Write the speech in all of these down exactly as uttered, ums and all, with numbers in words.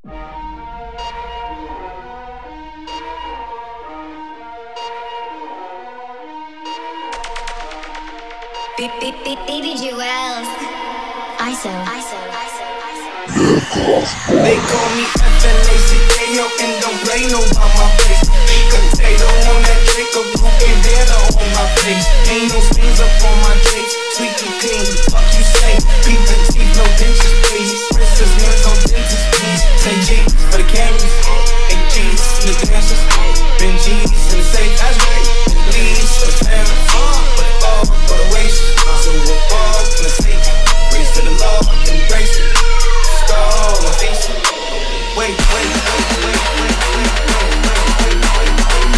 Baby Juelz. ISO, ISO, ISO, ISO. They call me F L A C K O and don't play no by my face. Potato on that Jacob, blue bandana on my face. Ain't no stains up on my drapes, sweet and clean. Fuck you say, beat the teeth, no dentist, please. Princess nails, no dentist, please. Say G for the cameras, eight G's for the dancers, Ben G's in the safe, that's right. Please for the family, for the ball, for the waist. So we're all in the safe, race to the law and grace it. Scar on my face. Wait, wait, wait, wait, wait, wait, wait, wait, wait,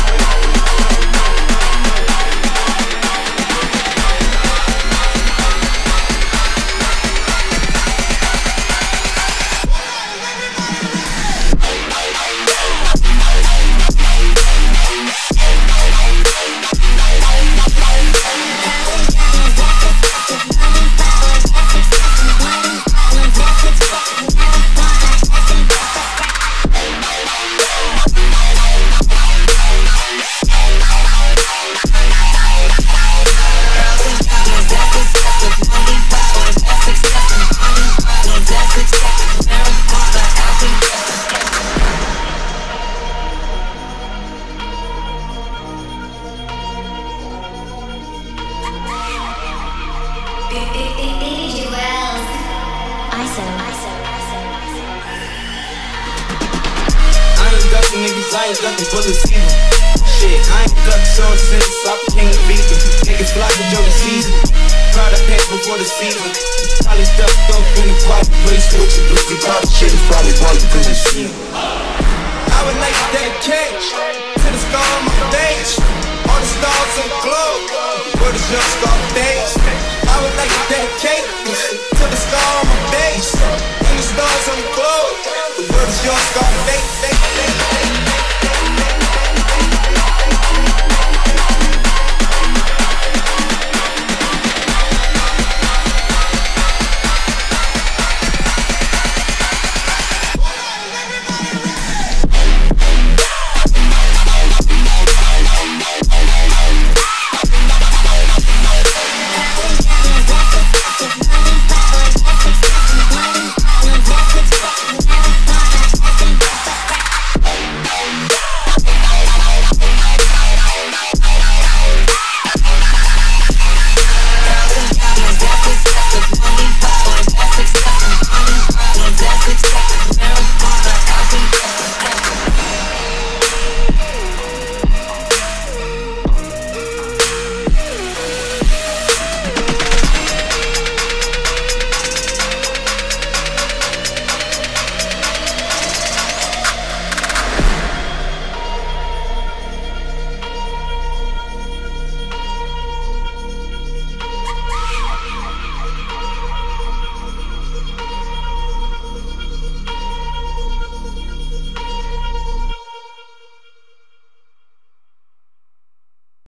I ain't ducking bullets either. Shit, I ain't ducked so since I became a vegan. Niggas fly for Joe the season. Proud of pants before the season. Probably stuffed up in a quiet place. Guilty, guilty, probably shit is probably why you